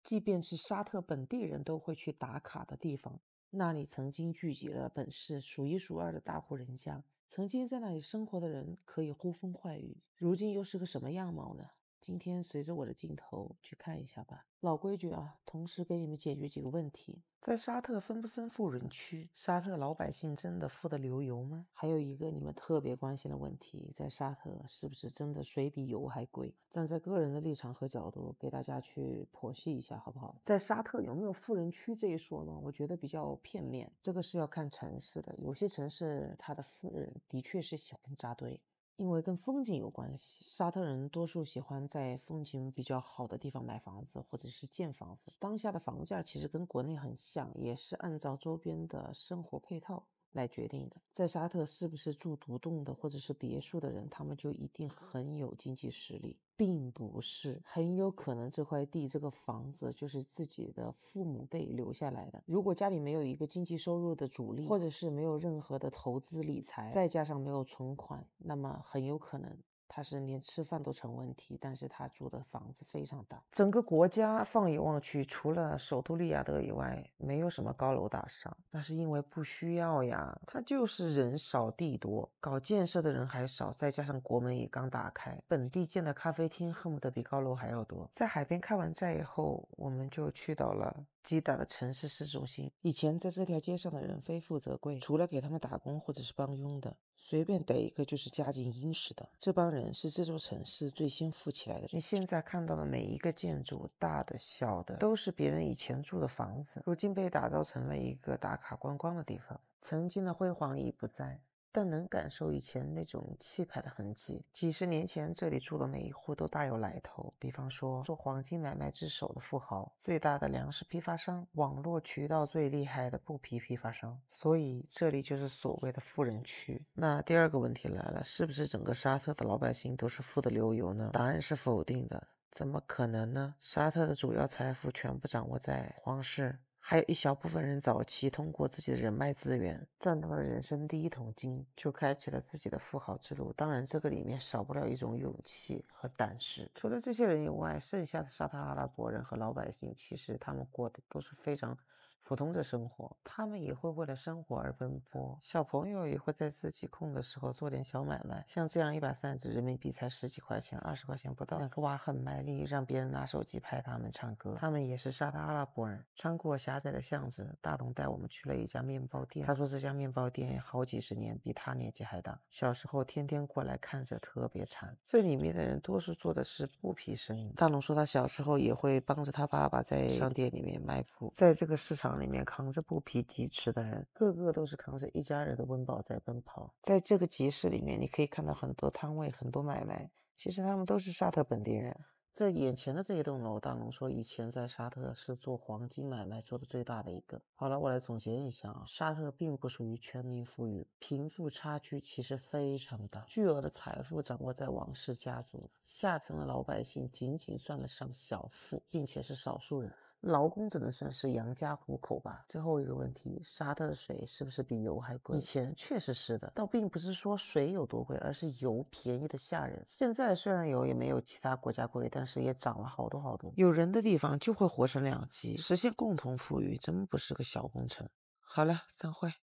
即便是沙特本地人都会去打卡的地方。那里曾经聚集了本市数一数二的大户人家，曾经在那里生活的人可以呼风唤雨，如今又是个什么样貌呢？今天随着我的镜头去看一下吧。老规矩啊，同时给你们解决几个问题。在沙特分不分富人区？沙特老百姓真的富得流油吗？还有一个你们特别关心的问题，在沙特是不是真的水比油还贵？站在个人的立场和角度给大家去剖析一下好不好？在沙特有没有富人区这一说呢？我觉得比较片面，这个是要看城市的，有些城市它的富人的确是小人扎堆。因为跟风景有关系，沙特人多数喜欢在风景比较好的地方买房子或者是建房子。当下的房价其实跟国内很像，也是按照周边的生活配套来决定的。在沙特是不是住独栋的或者是别墅的人，他们就一定很有经济实力？并不是，很有可能这块地这个房子就是自己的父母辈留下来的。如果家里没有一个经济收入的主力，或者是没有任何的投资理财，再加上没有存款，那么很有可能他是连吃饭都成问题，但是他住的房子非常大。整个国家放眼望去，除了首都利雅得以外，没有什么高楼大厦，那是因为不需要呀，它就是人少地多，搞建设的人还少，再加上国门也刚打开，本地建的咖啡厅恨不得比高楼还要多。在海边开完寨以后，我们就去到了吉打的城市市中心。以前在这条街上的人非富则贵，除了给他们打工或者是帮佣的，随便逮一个就是家境殷实的。这帮人是这座城市最先富起来的人。你现在看到的每一个建筑，大的小的，都是别人以前住的房子，如今被打造成了一个打卡观光的地方。曾经的辉煌已不在，但能感受以前那种气派的痕迹。几十年前，这里住的每一户都大有来头，比方说做黄金买卖之首的富豪，最大的粮食批发商，网络渠道最厉害的布匹批发商，所以这里就是所谓的富人区。那第二个问题来了，是不是整个沙特的老百姓都是富得流油呢？答案是否定的。怎么可能呢？沙特的主要财富全部掌握在皇室，还有一小部分人早期通过自己的人脉资源赚到了人生第一桶金，就开启了自己的富豪之路。当然这个里面少不了一种勇气和胆识。除了这些人以外，剩下的沙特阿拉伯人和老百姓其实他们过的都是非常普通的生活，他们也会为了生活而奔波，小朋友也会在自己空的时候做点小买卖，像这样一把扇子人民币才10几块钱，20块钱不到，两个娃很卖力，让别人拿手机拍他们唱歌。他们也是沙特阿拉伯人。穿过狭窄的巷子，大东带我们去了一家面包店，他说这家面包店好几十年，比他年纪还大，小时候天天过来看着特别馋。这里面的人多数做的是布匹生意，大龙说他小时候也会帮着他爸爸在商店里面卖布。在这个市场里面扛着布匹疾驰的人，个个都是扛着一家人的温饱在奔跑。在这个集市里面，你可以看到很多摊位，很多买卖，其实他们都是沙特本地人。这眼前的这一栋楼，大龙说以前在沙特是做黄金买卖做的最大的一个。好了，我来总结一下啊，沙特并不属于全民富裕，贫富差距其实非常大，巨额的财富掌握在王室家族，下层的老百姓仅仅算得上小富，并且是少数人。劳工只能算是养家糊口吧。最后一个问题，沙特的水是不是比油还贵？以前确实是的，倒并不是说水有多贵，而是油便宜的吓人。现在虽然油也没有其他国家贵，但是也涨了好多好多。有人的地方就会活成两极，实现共同富裕真不是个小工程。好了，散会。